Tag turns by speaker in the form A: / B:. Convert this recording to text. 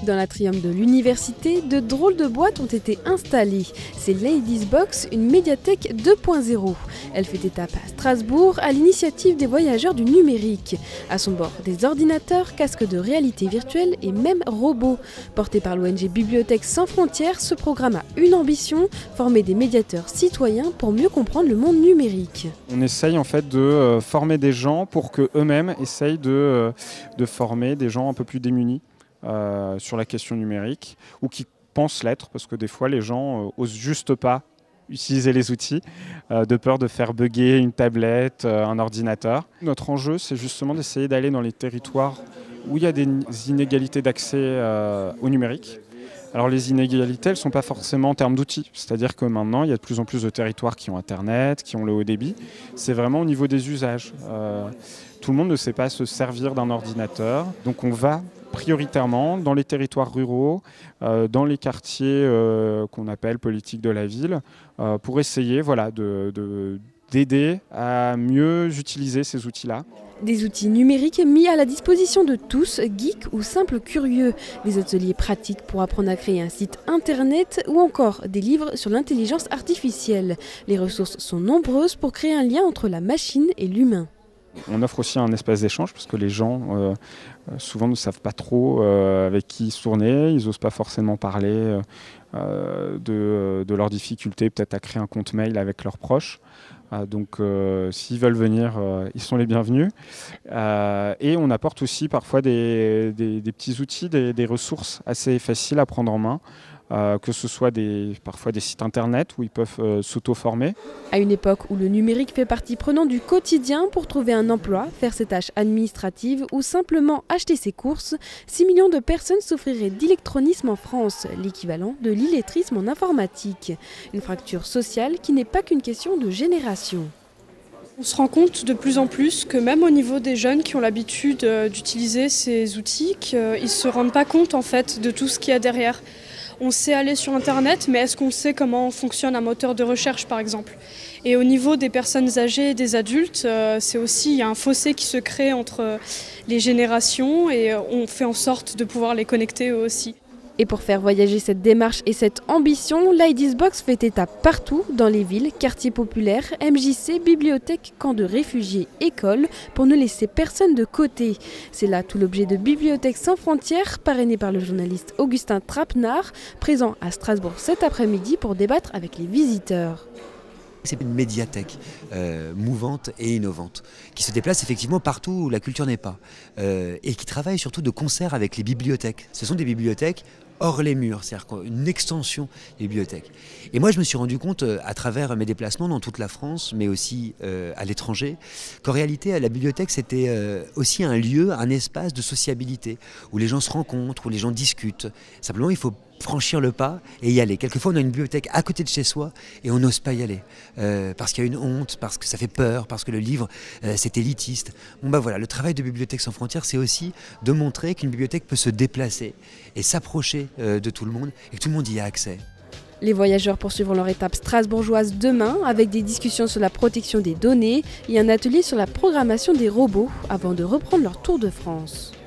A: Dans l'atrium de l'université, de drôles de boîtes ont été installées. C'est Ladies Box, une médiathèque 2.0. Elle fait étape à Strasbourg à l'initiative des voyageurs du numérique. À son bord, des ordinateurs, casques de réalité virtuelle et même robots. Porté par l'ONG Bibliothèques sans frontières, ce programme a une ambition, former des médiateurs citoyens pour mieux comprendre le monde numérique.
B: On essaye en fait de former des gens pour qu'eux-mêmes essayent de former des gens un peu plus démunis sur la question numérique ou qui pensent l'être, parce que des fois les gens osent juste pas utiliser les outils de peur de faire bugger une tablette, un ordinateur. Notre enjeu, c'est justement d'essayer d'aller dans les territoires où il y a des inégalités d'accès au numérique. Alors les inégalités, elles ne sont pas forcément en termes d'outils. C'est-à-dire que maintenant, il y a de plus en plus de territoires qui ont Internet, qui ont le haut débit. C'est vraiment au niveau des usages. Tout le monde ne sait pas se servir d'un ordinateur. Donc on va prioritairement dans les territoires ruraux, dans les quartiers qu'on appelle politiques de la ville, pour essayer d'aider à mieux utiliser ces outils-là.
A: Des outils numériques mis à la disposition de tous, geeks ou simples curieux. Des ateliers pratiques pour apprendre à créer un site internet ou encore des livres sur l'intelligence artificielle. Les ressources sont nombreuses pour créer un lien entre la machine et l'humain.
B: On offre aussi un espace d'échange parce que les gens souvent ne savent pas trop avec qui se tourner, ils n'osent pas forcément parler de leurs difficultés peut-être à créer un compte mail avec leurs proches. Donc s'ils veulent venir, ils sont les bienvenus. Et on apporte aussi parfois des petits outils, des ressources assez faciles à prendre en main. Que ce soit parfois des sites internet où ils peuvent s'auto-former.
A: À une époque où le numérique fait partie prenante du quotidien pour trouver un emploi, faire ses tâches administratives ou simplement acheter ses courses, 6 millions de personnes souffriraient d'électronisme en France, l'équivalent de l'illettrisme en informatique. Une fracture sociale qui n'est pas qu'une question de génération.
C: On se rend compte de plus en plus que même au niveau des jeunes qui ont l'habitude d'utiliser ces outils, qu'ils ne se rendent pas compte en fait de tout ce qu'il y a derrière. On sait aller sur Internet, mais est-ce qu'on sait comment fonctionne un moteur de recherche, par exemple? Et au niveau des personnes âgées et des adultes, il y a un fossé qui se crée entre les générations et on fait en sorte de pouvoir les connecter eux aussi.
A: Et pour faire voyager cette démarche et cette ambition, Ladies Box fait étape partout dans les villes, quartiers populaires, MJC, bibliothèques, camps de réfugiés, écoles, pour ne laisser personne de côté. C'est là tout l'objet de Bibliothèques sans frontières, parrainé par le journaliste Augustin Trapenard, présent à Strasbourg cet après-midi pour débattre avec les visiteurs.
D: C'est une médiathèque mouvante et innovante, qui se déplace effectivement partout où la culture n'est pas, et qui travaille surtout de concert avec les bibliothèques. Ce sont des bibliothèques hors les murs, c'est-à-dire une extension des bibliothèques. Et moi je me suis rendu compte à travers mes déplacements dans toute la France, mais aussi à l'étranger, qu'en réalité la bibliothèque c'était aussi un lieu, un espace de sociabilité, où les gens se rencontrent, où les gens discutent. Simplement il faut franchir le pas et y aller. Quelquefois on a une bibliothèque à côté de chez soi et on n'ose pas y aller parce qu'il y a une honte, parce que ça fait peur, parce que le livre c'est élitiste. Voilà, le travail de Bibliothèques sans frontières, c'est aussi de montrer qu'une bibliothèque peut se déplacer et s'approcher de tout le monde et que tout le monde y a accès.
A: Les voyageurs poursuivront leur étape strasbourgeoise demain avec des discussions sur la protection des données et un atelier sur la programmation des robots avant de reprendre leur tour de France.